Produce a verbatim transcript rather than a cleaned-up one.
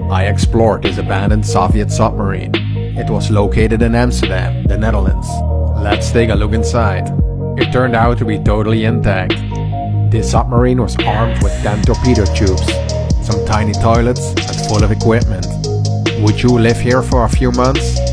I explored this abandoned Soviet submarine. It was located in Amsterdam, the Netherlands. Let's take a look inside. It turned out to be totally intact. This submarine was armed with ten torpedo tubes, some tiny toilets, and full of equipment. Would you live here for a few months?